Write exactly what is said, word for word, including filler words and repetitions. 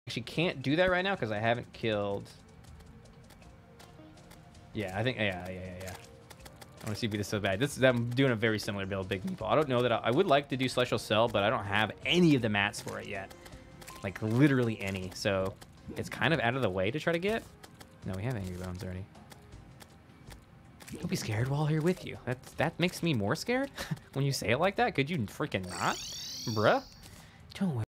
Actually, can't do that right now because I haven't killed. Yeah, I think. Yeah, yeah, yeah, yeah. I want to see if this so bad. This I'm doing a very similar build, Big Meatball. I don't know that I, I would like to do Celestial Cell, but I don't have any of the mats for it yet. Like literally any. So it's kind of out of the way to try to get. No, we have Angry Bones already. Don't be scared while here with you. That that makes me more scared when you say it like that. Could you freaking not, bruh? Don't worry.